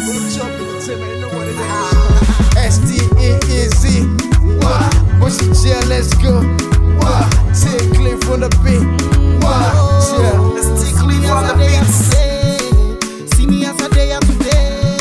SDEEZ. Bushy jail, let's go. Take clean from the beat. Let's take clean from the beat. See me as a day of today.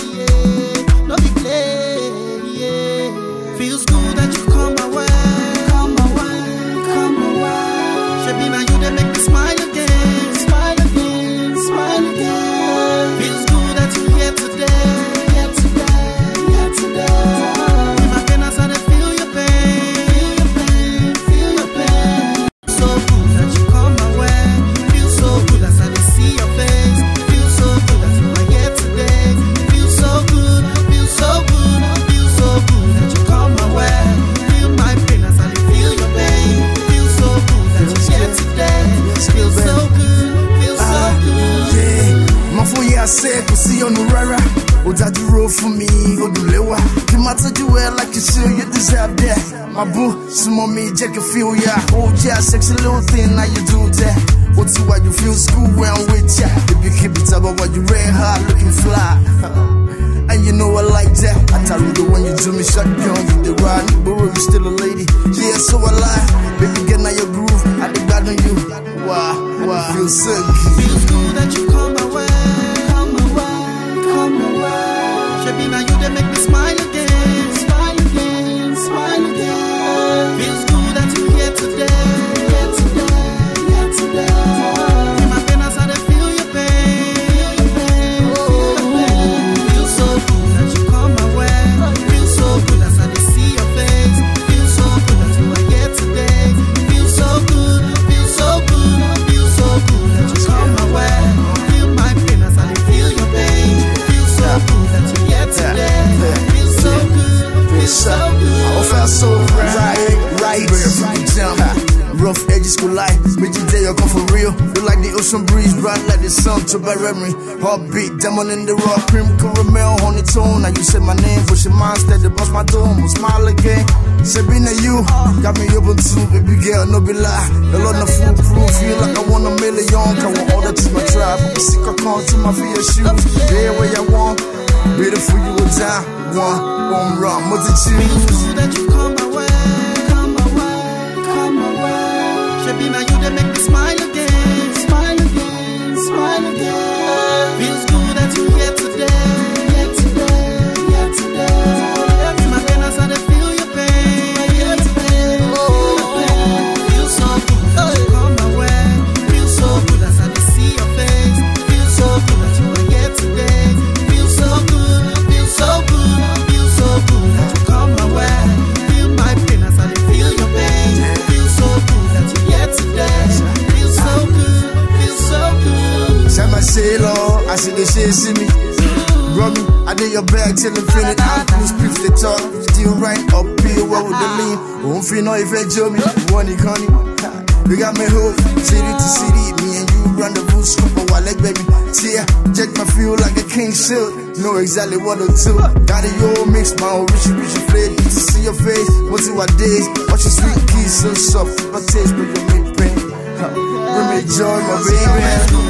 Yeah. No be play. Yeah. Feels good that you come my way. Come my way. Come my way. Should be now you that make me smile again. Smile again. Smile again. Feels good that you here today. Here today. Here today. In my pen, I started feel your pain. Feel your pain. So good that you come my way. Feel so good as I see your face. Feel so good that you are here today. Feel so good. Feel so good. Feel so good that you come my way. Feel my pain as I feel your pain. Feel so good that you're here today. Feel so good. Feel so good. Yeah, my 4 years said, we see on the rara. Oh, that you roll for me, oh, do lewa. Come out to you well like you should, you deserve that. My boo, some of me, Jack, you feel ya. Oh, yeah, sexy little thing, now you do that. What's why you feel school when I'm with ya? If you keep it up, while you red hot, looking fly. And you know I like that. I tell you the when you do me shotgun, you the ride, but you still a lady. Yeah, so I lie. Baby, get now your groove, I think bad on you. Wow, feel so good. Feels good that you come my way. Come my way. Come my way. Should be now you that make me smile again. Smile again. Smile again. Feels good that you here today. Here today. Here today. In my pen, I started feel your pain. Feel your pain. Feel your pain. Feel so good that you come my way. Feel so good as I see your face. Feel so good that you are here today. Feel so good. Feel so good. Feel so good that you come my way. Feel my pain as I feel your pain. Feel so good that you're here today. Feel so good. Feel so good. I felt so right. Jump. Rough edges collide. Make your day, I come for real. Feel like the ocean breeze, bright like the sun to by memory. Heartbeat, diamond in the rock, cream caramel, honey tone. Now you say my name, push your mind, steady, bust my dome, smile again. Sabina, you got me open too, baby girl, no be lie. A lot of foolproof, feel like I want a million. I want all that to my tribe. I'm sick, I come to my fear shoes. Yeah, where I want. Beautiful, you a time. One run, multitude. Feels good that you come my way. Come my way. Come my way. Should be now you that make me smile again. Smile again. Smile again. Feels good that you here today. Here today. Here today. In my pen, I started feel your pain. Here today. Feel your pain. Feel so good that you come my way. Feel so good as I see your face. Feel so good that you are here today. Feel so good. Feel so good. Feel so good that you come my way. Feel my pain as I feel your pain. Feel so good that you're here today. Feel so good. Feel so good. Say my sailor, I see the shit see me. Rub me, I did your bag till infinite. I'm cool, speak the talk. Still right up here, what with the lean? Won't feel no if you enjoy me. One economy. You got me hooked, city to city. Me and you rendezvous, scoop a wallet, baby. Yeah, check my feel like a king shield. Know exactly what to do. Got it all mixed, my own richy flavor. To see your face, what's it what days? Watch your sweet kiss so soft, my taste, but you make pain. Bring me joy, my baby.